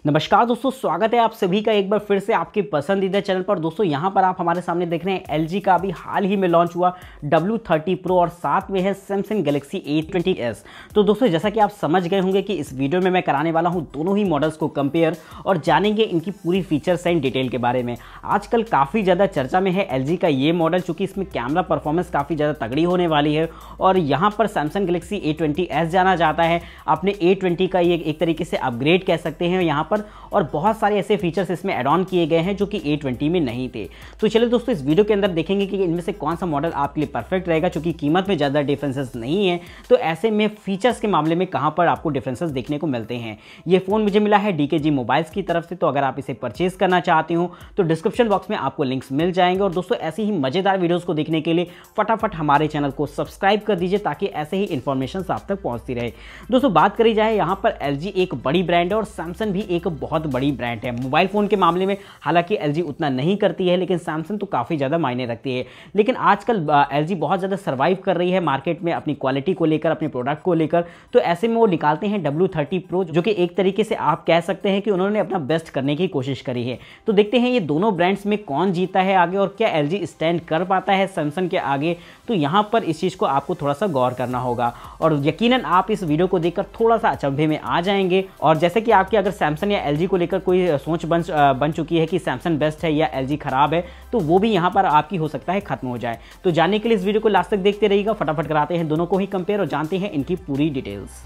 नमस्कार दोस्तों, स्वागत है आप सभी का एक बार फिर से आपके पसंदीदा चैनल पर। दोस्तों यहाँ पर आप हमारे सामने देख रहे हैं LG का अभी हाल ही में लॉन्च हुआ W30 Pro और साथ में है सैमसंग गैलेक्सी A20s। तो दोस्तों जैसा कि आप समझ गए होंगे कि इस वीडियो में मैं कराने वाला हूँ दोनों ही मॉडल्स को कंपेयर और जानेंगे इनकी पूरी फीचर्स एंड डिटेल के बारे में। आजकल काफ़ी ज़्यादा चर्चा में है LG का ये मॉडल, चूँकि इसमें कैमरा परफॉर्मेंस काफ़ी ज़्यादा तगड़ी होने वाली है और यहाँ पर सैमसंग गैलेक्सी A20s जाना जाता है। आपने A20 का ये एक तरीके से अपग्रेड कह सकते हैं यहाँ पर, और बहुत सारे ऐसे फीचर्स इसमें ऐड ऑन किए गए हैं जो कि A20 में नहीं थे। तो चलिए दोस्तों इस वीडियो के अंदर देखेंगे कि इनमें से कौन सा मॉडल आपके लिए परफेक्ट रहेगा। चूंकि कीमत में ज़्यादा डिफरेंसेस नहीं है तो ऐसे में फीचर्स के मामले में कहां पर आपको डिफरेंसेस देखने को मिलते हैं। ये फ़ोन मुझे मिला है DKG मोबाइल्स की तरफ से, तो अगर आप इसे परचेज करना चाहते हो तो डिस्क्रिप्शन बॉक्स में आपको लिंक्स मिल जाएंगे। और दोस्तों ऐसी ही मज़ेदार वीडियोज़ को देखने के लिए फटाफट हमारे चैनल को सब्सक्राइब कर दीजिए ताकि ऐसे ही इन्फॉर्मेशन आप तक पहुँचती रहे। दोस्तों बात करी जाए यहाँ पर LG एक बड़ी ब्रांड है और सैमसंग भी एक बहुत बड़ी ब्रांड है। मोबाइल फ़ोन के मामले में हालांकि LG उतना नहीं करती है, लेकिन सैमसंग तो काफ़ी ज़्यादा मायने रखती है। लेकिन आजकल LG बहुत ज़्यादा सर्वाइव कर रही है मार्केट में अपनी क्वालिटी को लेकर, अपने प्रोडक्ट को लेकर। तो ऐसे में वो निकालते हैं W30 Pro, जो कि एक तरीके से आप कह सकते हैं कि उन्होंने अपना बेस्ट करने की कोशिश करी है। तो देखते हैं ये दोनों ब्रांड्स में कौन जीता है आगे और क्या LG स्टैंड कर पाता है सैमसंग के आगे। तो यहाँ पर इस चीज़ को आपको थोड़ा सा गौर करना होगा और यकीनन आप इस वीडियो को देखकर थोड़ा सा अचंभे में आ जाएंगे। और जैसे कि आपकी अगर सैमसंग या LG को लेकर कोई सोच बन चुकी है कि सैमसंग बेस्ट है या LG खराब है, तो वो भी यहाँ पर आपकी हो सकता है खत्म हो जाए। तो जानने के लिए इस वीडियो को लास्ट तक देखते रहिएगा। फटाफट कराते हैं दोनों को ही कंपेयर और जानते हैं इनकी पूरी डिटेल्स।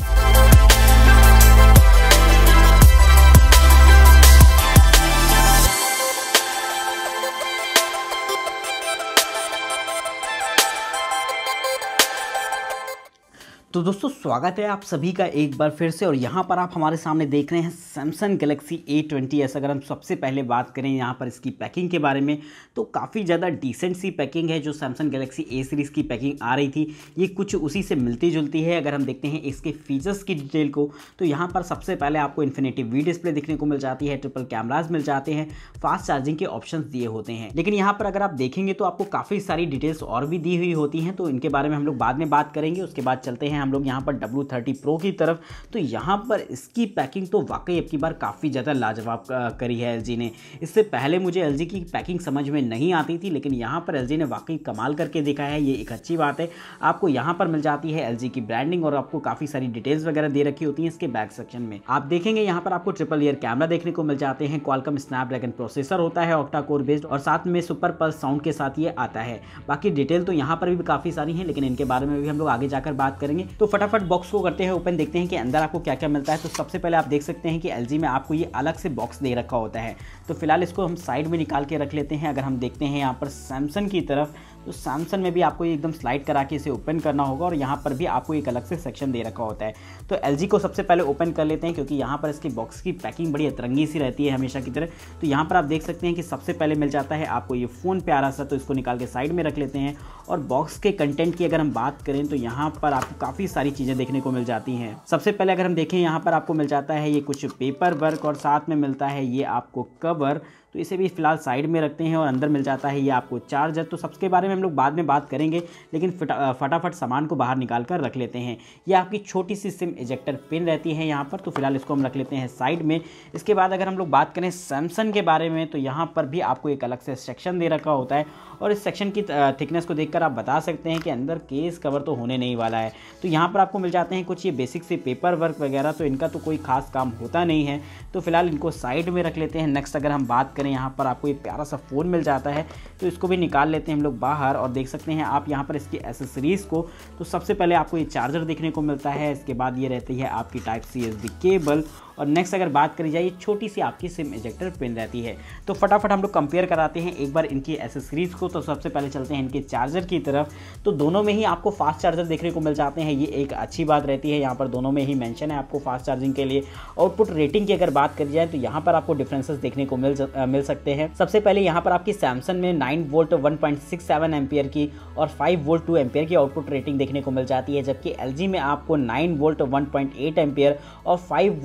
तो दोस्तों स्वागत है आप सभी का एक बार फिर से, और यहाँ पर आप हमारे सामने देख रहे हैं सैमसंग गैलेक्सी A20s। अगर हम सबसे पहले बात करें यहाँ पर इसकी पैकिंग के बारे में, तो काफ़ी ज़्यादा डिसेंट सी पैकिंग है। जो सैमसंग गैलेक्सी A सीरीज़ की पैकिंग आ रही थी ये कुछ उसी से मिलती जुलती है। अगर हम देखते हैं इसके फीचर्स की डिटेल को, तो यहाँ पर सबसे पहले आपको इन्फिनिटी V डिस्प्ले देखने को मिल जाती है, ट्रिपल कैमराज मिल जाते हैं, फास्ट चार्जिंग के ऑप्शन दिए होते हैं। लेकिन यहाँ पर अगर आप देखेंगे तो आपको काफ़ी सारी डिटेल्स और भी दी हुई होती हैं, तो इनके बारे में हम लोग बाद में बात करेंगे। उसके बाद चलते हैं हम लोग यहाँ पर W30 Pro की तरफ। तो यहाँ पर इसकी पैकिंग तो वाकई अब की बार काफ़ी ज़्यादा लाजवाब करी है LG ने। इससे पहले मुझे LG की पैकिंग समझ में नहीं आती थी, लेकिन यहाँ पर LG ने वाकई कमाल करके दिखाया है, ये एक अच्छी बात है। आपको यहाँ पर मिल जाती है LG की ब्रांडिंग और आपको काफ़ी सारी डिटेल्स वगैरह दे रखी होती हैं इसके बैक सेक्शन में। आप देखेंगे यहाँ पर आपको ट्रिपल ईयर कैमरा देखने को मिल जाते हैं, Qualcomm Snapdragon प्रोसेसर होता है octa-core बेस्ड, और साथ में सुपर पल्स साउंड के साथ ये आता है। बाकी डिटेल तो यहाँ पर भी काफ़ी सारी हैं, लेकिन इनके बारे में भी हम लोग आगे जाकर बात करेंगे। तो फटाफट बॉक्स को करते हैं ओपन, देखते हैं कि अंदर आपको क्या क्या मिलता है। तो सबसे पहले आप देख सकते हैं कि LG में आपको ये अलग से बॉक्स दे रखा होता है। तो फिलहाल इसको हम साइड में निकाल के रख लेते हैं। अगर हम देखते हैं यहाँ पर सैमसंग की तरफ, तो सैमसंग में भी आपको ये एकदम स्लाइड करा के इसे ओपन करना होगा और यहाँ पर भी आपको एक अलग से सेक्शन दे रखा होता है। तो LG को सबसे पहले ओपन कर लेते हैं, क्योंकि यहाँ पर इसकी बॉक्स की पैकिंग बड़ी अतरंगी सी रहती है हमेशा की तरह। तो यहाँ पर आप देख सकते हैं कि सबसे पहले मिल जाता है आपको ये फ़ोन प्यारा सा, तो इसको निकाल के साइड में रख लेते हैं। और बॉक्स के कंटेंट की अगर हम बात करें तो यहाँ पर आपको काफ़ी सारी चीज़ें देखने को मिल जाती हैं। सबसे पहले अगर हम देखें यहाँ पर आपको मिल जाता है ये कुछ पेपर वर्क और साथ में मिलता है ये आपको कवर। तो इसे भी फिलहाल साइड में रखते हैं और अंदर मिल जाता है ये आपको चार्जर। तो सबके बारे में हम लोग बाद में बात करेंगे, लेकिन फटाफट सामान को बाहर निकाल कर रख लेते हैं। ये आपकी छोटी सी सिम इजेक्टर पिन रहती है यहाँ पर, तो फिलहाल इसको हम रख लेते हैं साइड में। इसके बाद अगर हम लोग बात करें सैमसंग के बारे में, तो यहाँ पर भी आपको एक अलग से सेक्शन दे रखा होता है और इस सेक्शन की थिकनेस को देखकर आप बता सकते हैं कि अंदर केस कवर तो होने नहीं वाला है। तो यहाँ पर आपको मिल जाते हैं कुछ ये बेसिक से पेपर वर्क वगैरह, तो इनका तो कोई खास काम होता नहीं है। तो फिलहाल इनको साइड में रख लेते हैं। नेक्स्ट अगर हम बात करें, यहाँ पर आपको ये प्यारा सा फ़ोन मिल जाता है, तो इसको भी निकाल लेते हैं हम लोग बाहर और देख सकते हैं आप यहाँ पर इसकी एसेसरीज़ को। तो सबसे पहले आपको ये चार्जर देखने को मिलता है, इसके बाद ये रहती है आपकी टाइप C USB केबल, और नेक्स्ट अगर बात करी जाए छोटी सी आपकी सिम इजेक्टर पिन रहती है। तो फटाफट हम लोग कंपेयर कराते हैं एक बार इनकी एसेसरीज़ को। तो सबसे पहले चलते हैं इनके चार्जर की तरफ। तो दोनों में ही आपको फास्ट चार्जर देखने को मिल जाते हैं, ये एक अच्छी बात रहती है। यहाँ पर दोनों में ही मेंशन है आपको फास्ट चार्जिंग के लिए। आउटपुट रेटिंग की अगर बात करी जाए तो यहाँ पर आपको डिफरेंसेस देखने को मिल सकते हैं। सबसे पहले यहाँ पर आपकी सैमसंग में 9 वोल्ट 1.67 एम्पियर की और 5 वोल्ट 2 एम्पियर की आउटपुट रेटिंग देखने को मिल जाती है, जबकि LG में आपको 9 वोल्ट 1.8 एम्पियर और 5 वोल्ट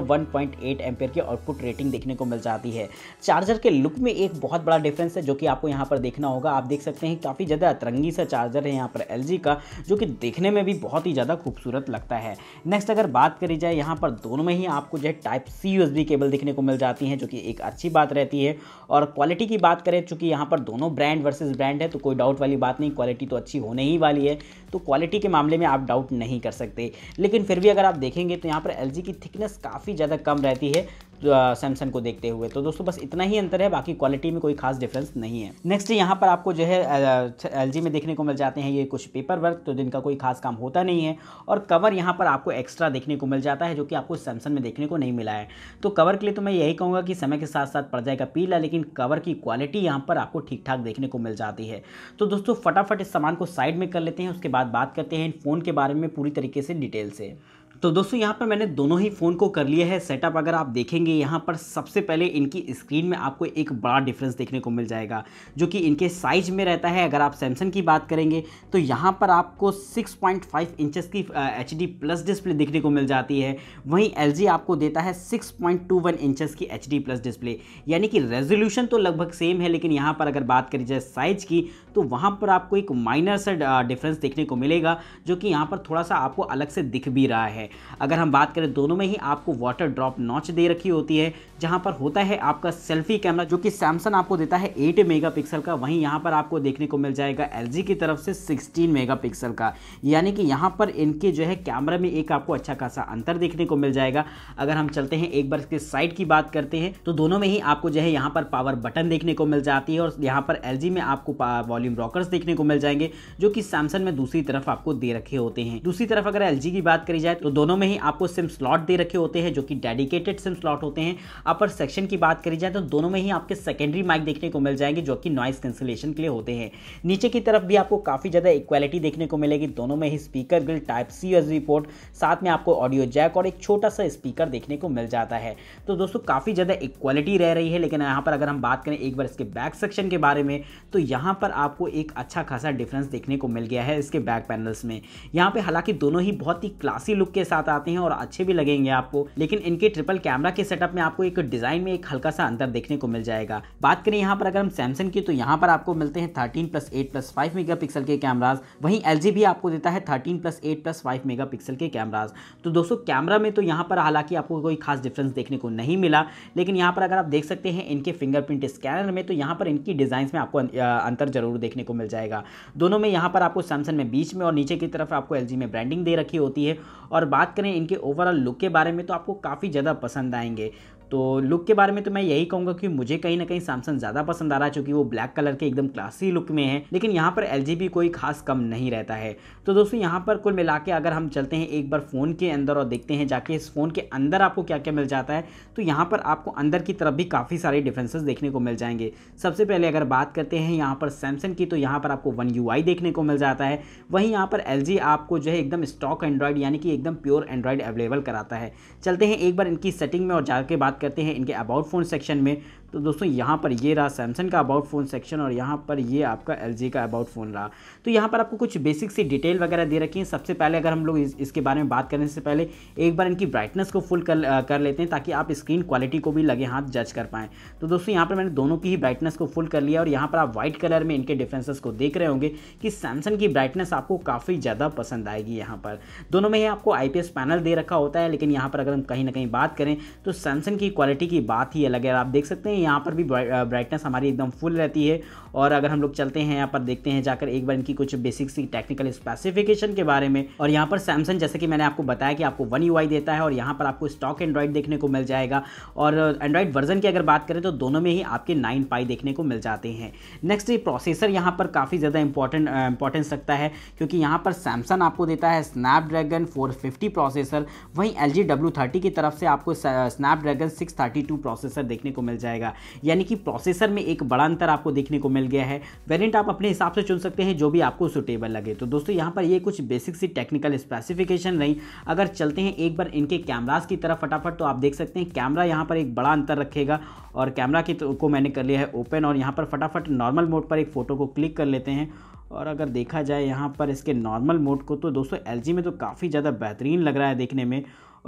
1.8 एम्पेयर की आउटपुट रेटिंग देखने को मिल जाती है। चार्जर के लुक में एक बहुत बड़ा डिफरेंस है जो कि आपको यहाँ पर देखना होगा। आप देख सकते हैं काफ़ी ज़्यादा अतरंगी सा चार्जर है यहाँ पर LG का, जो कि देखने में भी बहुत ही ज़्यादा खूबसूरत लगता है। नेक्स्ट अगर बात करी जाए, यहाँ पर दोनों में ही आपको जो है टाइप C USB केबल देखने को मिल जाती है, जो कि एक अच्छी बात रहती है। और क्वालिटी की बात करें, चूँकि यहाँ पर दोनों ब्रांड वर्सेस ब्रांड है तो कोई डाउट वाली बात नहीं, क्वालिटी तो अच्छी होने ही वाली है, तो क्वालिटी के मामले में आप डाउट नहीं कर सकते। लेकिन फिर भी अगर आप देखेंगे तो यहाँ पर LG की थिकनेस काफ़ी ज़्यादा कम रहती है सैमसंग को देखते हुए। तो दोस्तों बस इतना ही अंतर है, बाकी क्वालिटी में कोई खास डिफरेंस नहीं है। नेक्स्ट यहाँ पर आपको जो है LG में देखने को मिल जाते हैं ये कुछ पेपर वर्क, तो जिनका कोई खास काम होता नहीं है। और कवर यहाँ पर आपको एक्स्ट्रा देखने को मिल जाता है, जो कि आपको सैमसंग में देखने को नहीं मिला है। तो कवर के लिए तो मैं यही कहूँगा कि समय के साथ साथ पड़ जाएगा पीला, लेकिन कवर की क्वालिटी यहाँ पर आपको ठीक ठाक देखने को मिल जाती है। तो दोस्तों फटाफट इस सामान को साइड में कर लेते हैं, उसके बाद बात करते हैं इन फ़ोन के बारे में पूरी तरीके से डिटेल से। तो दोस्तों यहाँ पर मैंने दोनों ही फ़ोन को कर लिया है सेटअप। अगर आप देखेंगे यहाँ पर सबसे पहले इनकी स्क्रीन में आपको एक बड़ा डिफरेंस देखने को मिल जाएगा, जो कि इनके साइज में रहता है। अगर आप सैमसंग की बात करेंगे तो यहाँ पर आपको 6.5 इंचेस की HD प्लस डिस्प्ले देखने को मिल जाती है, वहीं LG आपको देता है 6.21 इंचेस की HD प्लस डिस्प्ले। यानी कि रेजोल्यूशन तो लगभग सेम है, लेकिन यहाँ पर अगर बात करी जाए साइज की तो वहाँ पर आपको एक माइनर सा डिफरेंस देखने को मिलेगा, जो कि यहाँ पर थोड़ा सा आपको अलग से दिख भी रहा है। अगर हम बात करें, दोनों में ही आपको वाटर ड्रॉप नॉच दे रखी होती है, जहां पर होता है आपका सेल्फी कैमरा, जो कि सैमसंग आपको देता है 8 मेगापिक्सल का, वहीं यहां पर आपको देखने को मिल जाएगा LG की तरफ से 16 मेगापिक्सल का। यानी कि यहां पर इनके जो है कैमरा में एक आपको अच्छा खासा अंतर देखने को मिल जाएगा। अगर हम चलते हैं एक बार इसके साइड की बात करते हैं, तो दोनों में ही आपको जो है यहाँ पर पावर बटन देखने को मिल जाती है, और यहाँ पर LG में आपको वॉल्यूम रॉकर्स देखने को मिल जाएंगे, जो कि सैमसंग में दूसरी तरफ आपको दे रखे होते हैं। दूसरी तरफ अगर LG की बात करी जाए तो दोनों में ही आपको सिम स्लॉट दे रखे होते हैं, जो कि डेडिकेटेड सिम स्लॉट होते हैं। अपर सेक्शन की बात करी जाए तो दोनों में ही आपके सेकेंडरी माइक देखने को मिल जाएंगे, जो कि नॉइस कैंसिलेशन के लिए होते हैं। नीचे की तरफ भी आपको काफी ज्यादा इक्वालिटी देखने को मिलेगी, दोनों में ही speaker grill, type C USB port, साथ में आपको ऑडियो जैक और एक छोटा सा स्पीकर देखने को मिल जाता है। तो दोस्तों काफी ज्यादा इक्वालिटी रह रही है। लेकिन यहाँ पर अगर हम बात करें एक बार इसके बैक सेक्शन के बारे में, तो यहाँ पर आपको एक अच्छा खासा डिफरेंस देखने को मिल गया है इसके बैक पैनल्स में। यहाँ पे हालांकि दोनों ही बहुत ही क्लासी लुक के साथ आते हैं और अच्छे भी लगेंगे आपको, लेकिन इनके ट्रिपल कैमरा के सेटअप में आपको एक डिजाइन में एक हल्का सा अंतर देखने को मिल जाएगा। बात करें यहाँ पर अगर हम सैमसंग की, तो यहाँ पर आपको मिलते हैं 13+8+5 मेगापिक्सल के कैमराज, वहीं LG भी आपको देता है 13+8+5 मेगापिक्सल के कैमराज। तो दोस्तों कैमरा में तो यहाँ पर हालांकि आपको कोई खास डिफरेंस देखने को नहीं मिला, लेकिन यहाँ पर अगर आप देख सकते हैं इनके फिंगरप्रिंट स्कैनर में, तो यहाँ पर इनकी डिजाइन में आपको अंतर जरूर देखने को मिल जाएगा। दोनों में यहाँ पर आपको सैमसंग में बीच में और नीचे की तरफ आपको LG में ब्रांडिंग दे रखी होती है। और बात करें इनके ओवरऑल लुक के बारे में, तो आपको काफ़ी ज़्यादा पसंद आएंगे। तो लुक के बारे में तो मैं यही कहूँगा कि मुझे कहीं ना कहीं सैमसंग ज़्यादा पसंद आ रहा है, क्योंकि वो ब्लैक कलर के एकदम क्लासी लुक में है, लेकिन यहाँ पर LG भी कोई खास कम नहीं रहता है। तो दोस्तों यहाँ पर कुल मिला के अगर हम चलते हैं एक बार फ़ोन के अंदर और देखते हैं जाके इस फ़ोन के अंदर आपको क्या क्या मिल जाता है, तो यहाँ पर आपको अंदर की तरफ भी काफ़ी सारे डिफरेंसेस देखने को मिल जाएंगे। सबसे पहले अगर बात करते हैं यहाँ पर सैमसंग की, तो यहाँ पर आपको One UI देखने को मिल जाता है, वहीं यहाँ पर LG आपको जो है एकदम स्टॉक एंड्रॉयड यानी कि एकदम प्योर एंड्रॉयड अवेलेबल कराता है। चलते हैं एक बार इनकी सेटिंग में और जाके बात करते हैं इनके अबाउट फ़ोन सेक्शन में। तो दोस्तों यहाँ पर ये रहा सैमसंग का अबाउट फ़ोन सेक्शन और यहाँ पर ये आपका LG का अबाउट फ़ोन रहा। तो यहाँ पर आपको कुछ बेसिक सी डिटेल वगैरह दे रखी है। सबसे पहले अगर हम लोग इसके बारे में बात करने से पहले एक बार इनकी ब्राइटनेस को फुल कर लेते हैं, ताकि आप स्क्रीन क्वालिटी को भी लगे हाथ जज कर पाएँ। तो दोस्तों यहाँ पर मैंने दोनों की ही ब्राइटनेस को फुल कर लिया और यहाँ पर आप व्हाइट कलर में इनके डिफरेंसेस को देख रहे होंगे कि सैमसंग की ब्राइटनेस आपको काफ़ी ज़्यादा पसंद आएगी। यहाँ पर दोनों में ही आपको IPS पैनल दे रखा होता है, लेकिन यहाँ पर अगर हम कहीं ना कहीं बात करें तो सैमसंग की क्वालिटी की बात ही अलग है। आप देख सकते हैं यहाँ पर भी ब्राइटनेस हमारी एकदम फुल रहती है। और अगर हम लोग चलते हैं यहाँ पर देखते हैं जाकर एक बार इनकी कुछ बेसिक सी टेक्निकल स्पेसिफिकेशन के बारे में। और यहाँ पर सैमसंग जैसे कि मैंने आपको बताया कि आपको One UI देता है और यहाँ पर आपको स्टॉक एंड्रॉइड देखने को मिल जाएगा। और एंड्रॉइड वर्जन की अगर बात करें तो दोनों में ही आपके 9 Pi देखने को मिल जाते हैं। नेक्स्ट ये प्रोसेसर यहाँ पर काफ़ी ज़्यादा इंपॉर्टेंस रखता है, क्योंकि यहाँ पर सैमसंग आपको देता है स्नैपड्रैगन 450 प्रोसेसर, वहीं LG W30 की तरफ से आपको स्नैपड्रैगन 632 प्रोसेसर देखने को मिल जाएगा। यानी कि प्रोसेसर में एक बड़ा अंतर आपको देखने को मिल गया है। वेरिएंट आप अपने हिसाब से चुन सकते हैं जो भी आपको सुटेबल लगे। तो दोस्तों यहाँ पर ये कुछ बेसिक सी टेक्निकल स्पेसिफिकेशन रही। अगर चलते हैं एक बार इनके कैमरास की तरफ फटाफट, तो आप देख सकते हैं कैमरा यहाँ पर एक बड़ा अंतर रखेगा। और कैमरा को मैंने कर लिया है ओपन और यहाँ पर फटाफट नॉर्मल मोड पर एक फ़ोटो को क्लिक कर लेते हैं। और अगर देखा जाए यहाँ पर इसके नॉर्मल मोड को, तो दोस्तों LG में तो काफ़ी ज़्यादा बेहतरीन लग रहा है देखने में।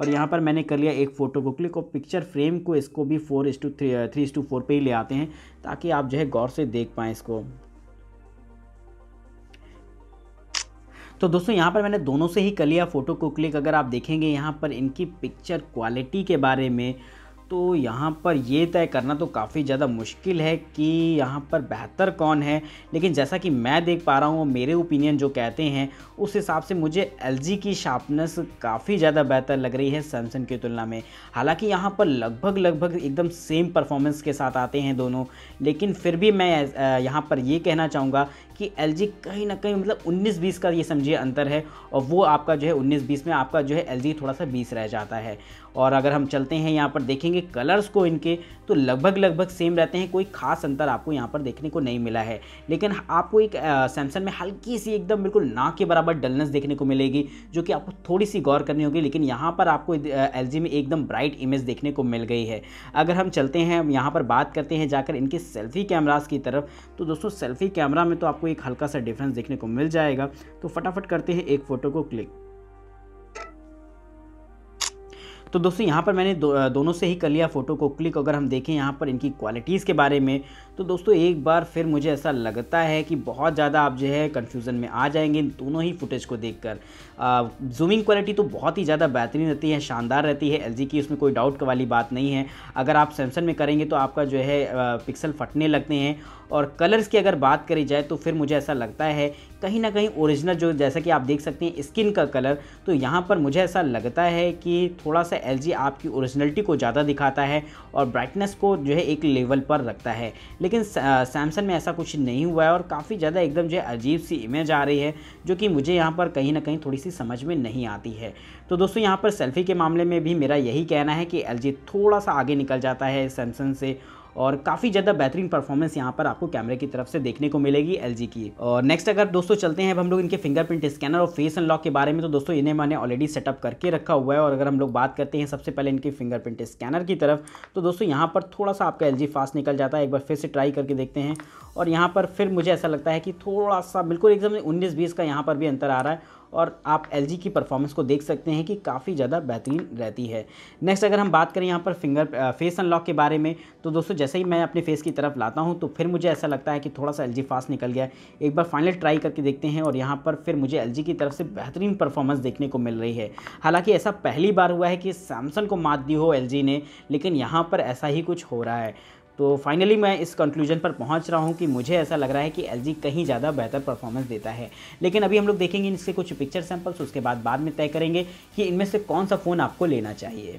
और यहाँ पर मैंने कर लिया एक फ़ोटो को क्लिक और पिक्चर फ्रेम को इसको भी 3:4 पे ही ले आते हैं ताकि आप जो है गौर से देख पाएँ इसको। तो दोस्तों यहाँ पर मैंने दोनों से ही कर लिया फ़ोटो को क्लिक। अगर आप देखेंगे यहाँ पर इनकी पिक्चर क्वालिटी के बारे में, तो यहाँ पर ये तय करना तो काफ़ी ज़्यादा मुश्किल है कि यहाँ पर बेहतर कौन है, लेकिन जैसा कि मैं देख पा रहा हूँ मेरे ओपिनियन जो कहते हैं उस हिसाब से मुझे LG की शार्पनेस काफ़ी ज़्यादा बेहतर लग रही है सैमसंग की तुलना में। हालांकि यहाँ पर लगभग एकदम सेम परफॉर्मेंस के साथ आते हैं दोनों, लेकिन फिर भी मैं यहाँ पर ये कहना चाहूँगा कि LG कहीं ना कहीं मतलब 19-20 का ये समझिए अंतर है, और वो आपका जो है 19-20 में आपका जो है LG थोड़ा सा 20 रह जाता है। और अगर हम चलते हैं यहाँ पर देखेंगे कलर्स को इनके, तो लगभग सेम रहते हैं, कोई खास अंतर आपको यहाँ पर देखने को नहीं मिला है। लेकिन आपको एक सैमसंग में हल्की सी एकदम बिल्कुल ना के बराबर डलनेस देखने को मिलेगी, जो कि आपको थोड़ी सी गौर करनी होगी। लेकिन यहाँ पर आपको LG में एकदम ब्राइट इमेज देखने को मिल गई है। अगर हम चलते हैं यहाँ पर बात करते हैं जाकर इनके सेल्फी कैमरास की तरफ, तो दोस्तों सेल्फी कैमरा में तो आपको एक हल्का सा डिफरेंस देखने को मिल जाएगा। तो फटाफट करते हैं एक फ़ोटो को क्लिक। तो दोस्तों यहाँ पर मैंने दोनों से ही कर लिया फ़ोटो को क्लिक। अगर हम देखें यहाँ पर इनकी क्वालिटीज़ के बारे में, तो दोस्तों एक बार फिर मुझे ऐसा लगता है कि बहुत ज़्यादा आप जो है कन्फ्यूज़न में आ जाएंगे इन दोनों ही फुटेज को देखकर। जूमिंग क्वालिटी तो बहुत ही ज़्यादा बेहतरीन रहती है, शानदार रहती है LG की, उसमें कोई डाउट वाली बात नहीं है। अगर आप सैमसंग में करेंगे तो आपका जो है पिक्सल फटने लगते हैं। और कलर्स की अगर बात करी जाए तो फिर मुझे ऐसा लगता है कहीं ना कहीं ओरिजिनल जो, जैसा कि आप देख सकते हैं स्किन का कलर, तो यहाँ पर मुझे ऐसा लगता है कि थोड़ा सा LG आपकी ओरिजिनलिटी को ज़्यादा दिखाता है और ब्राइटनेस को जो है एक लेवल पर रखता है। लेकिन सैमसंग में ऐसा कुछ नहीं हुआ है और काफ़ी ज़्यादा एकदम जो है अजीब सी इमेज आ रही है, जो कि मुझे यहाँ पर कहीं ना कहीं थोड़ी सी समझ में नहीं आती है। तो दोस्तों यहाँ पर सेल्फी के मामले में भी मेरा यही कहना है कि LG थोड़ा सा आगे निकल जाता है सैमसंग से, और काफ़ी ज़्यादा बेहतरीन परफॉर्मेंस यहाँ पर आपको कैमरे की तरफ से देखने को मिलेगी LG की। और नेक्स्ट अगर दोस्तों चलते हैं अब हम लोग इनके फिंगरप्रिंट स्कैनर और फेस अनलॉक के बारे में, तो दोस्तों इन्हें मैंने ऑलरेडी सेटअप करके रखा हुआ है। और अगर हम लोग बात करते हैं सबसे पहले इनके फिंगरप्रिंट स्कैनर की तरफ, तो दोस्तों यहाँ पर थोड़ा सा आपका LG फास्ट निकल जाता है। एक बार फिर से ट्राई करके देखते हैं, और यहाँ पर फिर मुझे ऐसा लगता है कि थोड़ा सा बिल्कुल एकदम 19-20 का यहाँ पर भी अंतर आ रहा है, और आप LG की परफॉर्मेंस को देख सकते हैं कि काफ़ी ज़्यादा बेहतरीन रहती है। नेक्स्ट अगर हम बात करें यहाँ पर फेस अनलॉक के बारे में, तो दोस्तों जैसे ही मैं अपने फेस की तरफ लाता हूँ तो फिर मुझे ऐसा लगता है कि थोड़ा सा LG फास्ट निकल गया है। एक बार फाइनल ट्राई करके देखते हैं, और यहाँ पर फिर मुझे LG की तरफ से बेहतरीन परफॉर्मेंस देखने को मिल रही है। हालाँकि ऐसा पहली बार हुआ है कि सैमसंग को मात दी हो LG ने, लेकिन यहाँ पर ऐसा ही कुछ हो रहा है। तो फाइनली मैं इस कंक्लूजन पर पहुंच रहा हूं कि मुझे ऐसा लग रहा है कि LG कहीं ज़्यादा बेहतर परफॉर्मेंस देता है। लेकिन अभी हम लोग देखेंगे इसके कुछ पिक्चर सैंपल्स, उसके बाद में तय करेंगे कि इनमें से कौन सा फ़ोन आपको लेना चाहिए।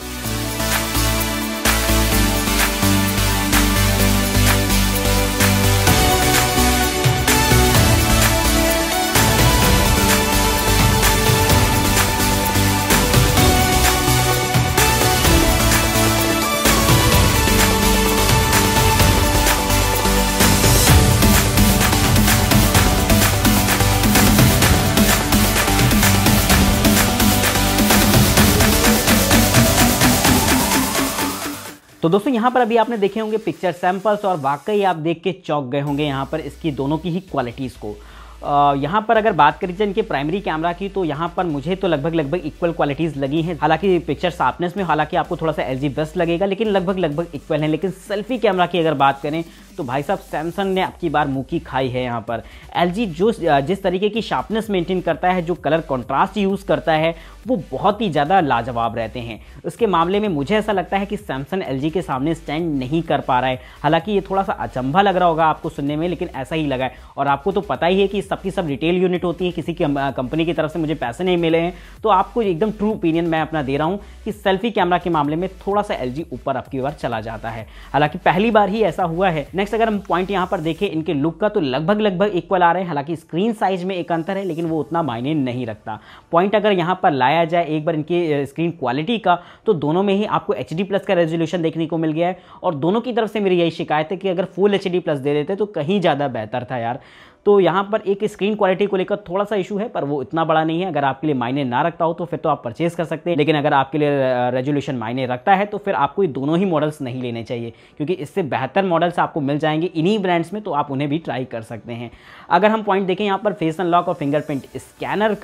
तो दोस्तों यहाँ पर अभी आपने देखे होंगे पिक्चर सैंपल्स, और वाकई आप देख के चौंक गए होंगे यहाँ पर इसकी दोनों की ही क्वालिटीज़ को। यहाँ पर अगर बात करी जाए इनके प्राइमरी कैमरा की, तो यहाँ पर मुझे तो लगभग इक्वल क्वालिटीज़ लगी हैं। हालांकि पिक्चर शार्पनेस में हालांकि आपको थोड़ा सा LG बेस्ट लगेगा, लेकिन लगभग इक्वल है। लेकिन सेल्फी कैमरा की अगर बात करें तो भाई साहब सैमसंग ने आपकी बार मुँह की खाई है। यहाँ पर LG जिस तरीके की शार्पनेस मेंटेन करता है, जो कलर कॉन्ट्रास्ट यूज़ करता है, वो बहुत ही ज़्यादा लाजवाब रहते हैं। उसके मामले में मुझे ऐसा लगता है कि सैमसंग LG के सामने स्टैंड नहीं कर पा रहा है। हालांकि ये थोड़ा सा अचंभा लग रहा होगा आपको सुनने में, लेकिन ऐसा ही लगा है। और आपको तो पता ही है कि सबकी सब रिटेल यूनिट होती है, किसी की कंपनी की तरफ से मुझे पैसे नहीं मिले हैं। तो आपको एकदम ट्रू ओपिनियन मैं अपना दे रहा हूँ कि सेल्फी कैमरा के मामले में थोड़ा सा LG ऊपर आपकी बार चला जाता है। हालांकि पहली बार ही ऐसा हुआ है। नेक्स्ट अगर हम पॉइंट यहाँ पर देखें इनके लुक का, तो लगभग इक्वल आ रहे हैं। हालांकि स्क्रीन साइज में एक अंतर है, लेकिन वो उतना मायने नहीं रखता। पॉइंट अगर यहाँ पर लाया जाए एक बार इनकी स्क्रीन क्वालिटी का, तो दोनों में ही आपको HD+ का रेजोल्यूशन देखने को मिल गया है। और दोनों की तरफ से मेरी यही शिकायत है कि अगर फुल HD+ दे देते तो कहीं ज़्यादा बेहतर था यार। तो यहाँ पर एक स्क्रीन क्वालिटी को लेकर थोड़ा सा इशू है, पर वो इतना बड़ा नहीं है। अगर आपके लिए मायने ना रखता हो तो फिर तो आप परचेज कर सकते हैं, लेकिन अगर आपके लिए रेजोल्यूशन मायने रखता है तो फिर आपको ये दोनों ही मॉडल्स नहीं लेने चाहिए, क्योंकि इससे बेहतर मॉडल्स आपको मिल जाएंगे इन्हीं ब्रांड्स में, तो आप उन्हें भी ट्राई कर सकते हैं। अगर हम पॉइंट देखें यहाँ पर फेस अनलॉक और फिंगरप्रिंट स्कैनर का,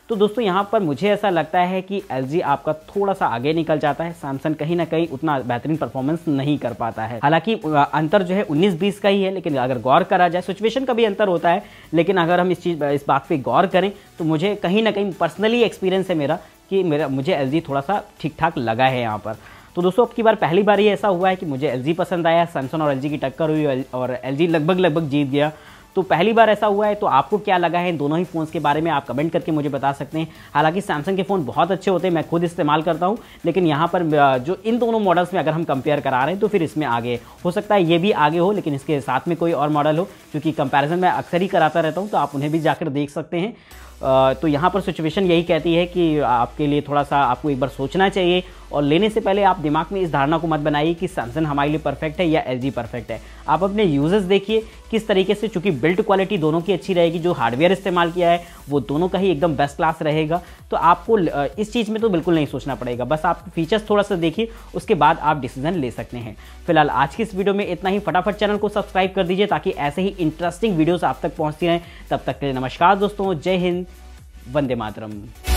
तो दोस्तों यहाँ पर मुझे ऐसा लगता है कि LG आपका थोड़ा सा आगे निकल जाता है, सैमसंग कहीं ना कहीं उतना बेहतरीन परफॉर्मेंस नहीं कर पाता है। हालांकि अंतर जो है 19-20 का ही है, लेकिन अगर गौर करा जाए, सिचुएशन का भी अंतर होता है, लेकिन अगर हम इस बात पे गौर करें तो मुझे कहीं ना कहीं पर्सनली एक्सपीरियंस है मेरा कि मुझे LG थोड़ा सा ठीक ठाक लगा है यहाँ पर। तो दोस्तों अब की बार पहली बार ये ऐसा हुआ है कि मुझे LG पसंद आया, सैमसंग और LG की टक्कर हुई और LG लगभग जीत गया। तो पहली बार ऐसा हुआ है। तो आपको क्या लगा है इन दोनों ही फ़ोन्स के बारे में, आप कमेंट करके मुझे बता सकते हैं। हालांकि सैमसंग के फ़ोन बहुत अच्छे होते हैं, मैं खुद इस्तेमाल करता हूं, लेकिन यहाँ पर जो इन दोनों मॉडल्स में अगर हम कंपेयर करा रहे हैं तो फिर इसमें आगे हो सकता है, ये भी आगे हो, लेकिन इसके साथ में कोई और मॉडल हो, क्योंकि कंपैरिजन मैं अक्सर ही कराता रहता हूँ, तो आप उन्हें भी जाकर देख सकते हैं। तो यहाँ पर सिचुएशन यही कहती है कि आपके लिए थोड़ा सा आपको एक बार सोचना चाहिए, और लेने से पहले आप दिमाग में इस धारणा को मत बनाइए कि सैमसंग हमारे लिए परफेक्ट है या LG परफेक्ट है। आप अपने यूजर्स देखिए किस तरीके से, चूंकि बिल्ड क्वालिटी दोनों की अच्छी रहेगी, जो हार्डवेयर इस्तेमाल किया है वो दोनों का ही एकदम बेस्ट क्लास रहेगा। तो आपको इस चीज़ में तो बिल्कुल नहीं सोचना पड़ेगा, बस आप फीचर्स थोड़ा सा देखिए, उसके बाद आप डिसीजन ले सकते हैं। फिलहाल आज की इस वीडियो में इतना ही। फटाफट चैनल को सब्सक्राइब कर दीजिए ताकि ऐसे ही इंटरेस्टिंग वीडियोस आप तक पहुंचती रहें। तब तक के लिए नमस्कार दोस्तों, जय हिंद, वंदे मातरम।